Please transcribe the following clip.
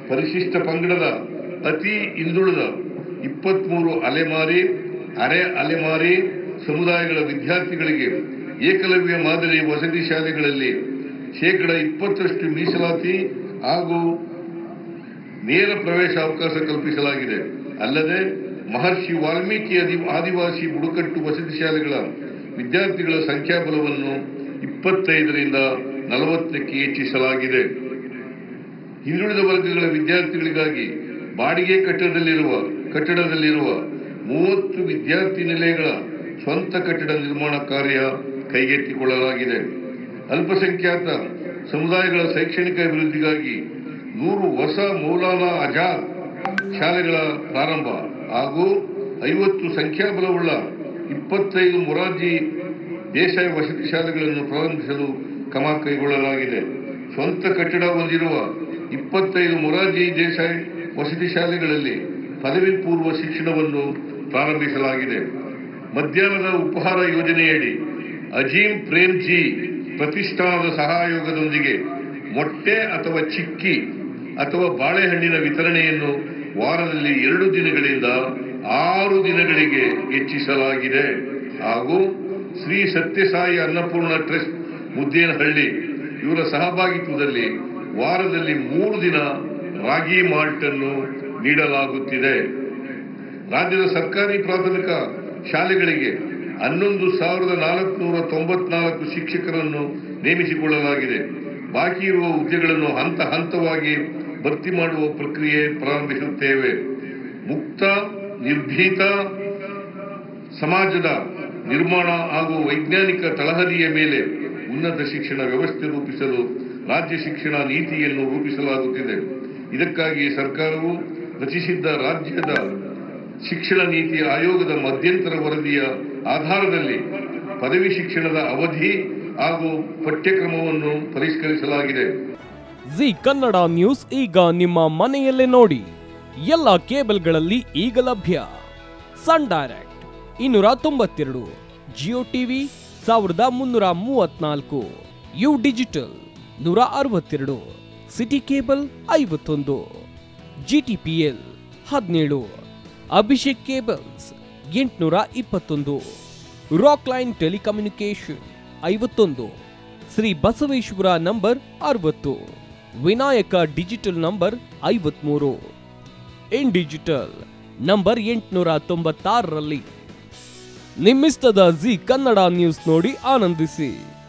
ಪರಿಶಿಷ್ಟ ಪಂಗಡದ ಅತಿ ಹಿಂದುಳಿದ 23 ಅಲೆಮಾರಿ ಅರೆ ಅಲೆಮಾರಿ ಸಮುದಾಯಗಳ ವಿದ್ಯಾರ್ಥಿಗಳಿಗೆ ಏಕಲವ್ಯ ಮಾದರಿ ವಸತಿ ಶಾಲೆಗಳಲ್ಲಿ 20% ಮೀಸಲಾತಿ ಹಾಗೂ ನೇರ ಪ್ರವೇಶ ಅವಕಾಶ ಕಲ್ಪಿಸಲಾಗಿದೆ. ಅಲ್ಲದೆ ಮಹರ್ಷಿ ವಾಲ್ಮೀಕಿ ಆದಿವಾಸಿ ಬುಡಕಟ್ಟು ವಸತಿ ಶಾಲೆಗಳ ವಿದ್ಯಾರ್ಥಿಗಳ ಸಂಖ್ಯಾಬಲವನ್ನು 25ರಿಂದ 40ಕ್ಕೆ ಹೆಚ್ಚಿಸಲಾಗಿದೆ. ಹಿಂದುಳಿದ ವರ್ಗಗಳ ವಿದ್ಯಾರ್ಥಿಗಳಿಗಾಗಿ ಬಾಡಿಗೆ ಕಟ್ಟಡದಲ್ಲಿರುವ 30 ವಿದ್ಯಾರ್ಥಿ ನಿಲಯಗಳ ಸ್ವಂತ ಕಟ್ಟಡ ನಿರ್ಮಾಣ ಕಾರ್ಯ ಕೈಗೆತ್ತಿಕೊಳ್ಳಲಾಗಿದೆ. ಅಲ್ಪಸಂಖ್ಯಾತ ಸಮುದಾಯಗಳ ಶೈಕ್ಷಣಿಕ ಅಭಿವೃದ್ಧಿಗಾಗಿ 100 ಹೊಸ ಮೌಲಾನಾ ಆಜಾದ್ ಶಾಲೆಗಳ ಪ್ರಾರಂಭ ಹಾಗೂ 50 ಸಂಖ್ಯಾಬಲವುಳ್ಳ 25 ಮೊರಾರ್ಜಿ ದೇಸಾಯಿ ವಸತಿ ಶಾಲೆಗಳನ್ನು ಪ್ರಾರಂಭಿಸಲು ಕ್ರಮ ಕೈಗೊಳ್ಳಲಾಗಿದೆ. ಸ್ವಂತ ಕಟ್ಟಡ ಹೊಂದಿರುವ 25 ಮೊರಾರ್ಜಿ ದೇಸಾಯಿ ವಸತಿ ಶಾಲೆಗಳಲ್ಲಿ ಪದವಿ ಪೂರ್ವ ಶಿಕ್ಷಣವನ್ನು ಪ್ರಾರಂಭಿಸಲಾಗಿದೆ. ಮಧ್ಯಾಹ್ನದ ಉಪಹಾರ ಯೋಜನೆಯಡಿ ಅಜೀಂ ಪ್ರೇಮ್ಜಿ ಪ್ರತಿಷ್ಠಾನದ ಸಹಯೋಗದೊಂದಿಗೆ ಮೊಟ್ಟೆ ಅಥವಾ ಚಿಕ್ಕಿ ಅಥವಾ ಬಾಳೆಹಣ್ಣಿನ ವಿತರಣೆಯನ್ನು ವಾರದಲ್ಲಿ 2 ದಿನಗಳಿಂದ 6 ದಿನಗಳಿಗೆ ಹೆಚ್ಚಿಸಲಾಗಿದೆ. ಹಾಗೂ ಶ್ರೀ ಸತ್ಯಸಾಯಿ ಅನ್ನಪೂರ್ಣ ಟ್ರಸ್ಟ್ ಮುದ್ದೇನಹಳ್ಳಿ ಇವರ ಸಹಭಾಗಿತ್ವದಲ್ಲಿ ವಾರದಲ್ಲಿ 3 ದಿನ ರಾಗಿ ಮಾಲ್ಟ್ ಅನ್ನು ನೀಡಲಾಗುತ್ತಿದೆ. ರಾಜ್ಯದ ಸರ್ಕಾರಿ ಪ್ರಾಥಮಿಕ ಶಾಲೆಗಳಿಗೆ 11,494 ಶಿಕ್ಷಕರನ್ನು ನೇಮಿಸಿಕೊಳ್ಳಲಾಗಿದೆ. ಬಾಕಿ ಇರುವ ಹುದ್ದೆಗಳನ್ನು ಹಂತ ಹಂತವಾಗಿ ಭರ್ತಿ ಮಾಡುವ ಪ್ರಕ್ರಿಯೆ ಪ್ರಾರಂಭಿಸುತ್ತೇವೆ. ಮುಕ್ತ ನಿರ್ಭೀತ ಸಮಾಜದ ನಿರ್ಮಾಣ ಹಾಗೂ ವೈಜ್ಞಾನಿಕ ತಳಹದಿಯ ಮೇಲೆ ಉನ್ನತ ಶಿಕ್ಷಣ ವ್ಯವಸ್ಥೆ ರೂಪಿಸಲು ರಾಜ್ಯ ಶಿಕ್ಷಣ ನೀತಿಯನ್ನು ರೂಪಿಸಲಾಗುತ್ತಿದೆ. ಇದಕ್ಕಾಗಿ ಸರ್ಕಾರವು ರಚಿಸಿದ್ದ ರಾಜ್ಯದ ಶಿಕ್ಷಣ ನೀತಿ ಆಯೋಗದ ಮಧ್ಯಂತರ ವರದಿಯ ಆಧಾರದಲ್ಲಿ ಪದವಿ ಶಿಕ್ಷಣದ ಅವಧಿ ಹಾಗೂ ಪಠ್ಯಕ್ರಮವನ್ನು ಪರಿಷ್ಕರಿಸಲಾಗಿದೆ. ಜಿ ಕನ್ನಡ ನ್ಯೂಸ್ ಈಗ ನಿಮ್ಮ ಮನೆಯಲ್ಲೇ ನೋಡಿ. ಎಲ್ಲ ಕೇಬಲ್ಗಳಲ್ಲಿ ಈಗ ಲಭ್ಯ. Sun Direct 292, Jio TV 1334, U digital 162, Siti cable 51, GTPL 17, Abhishek cables 821, Rock Line telecommunication 51, Shri Basaveshwara number 60, Vinayaka digital number 53, in digital number 896ರಲ್ಲಿ. ನಿಮ್ಮಿಸ್ತದ ಜಿ ಕನ್ನಡ ನ್ಯೂಸ್ ನೋಡಿ ಆನಂದಿಸಿ.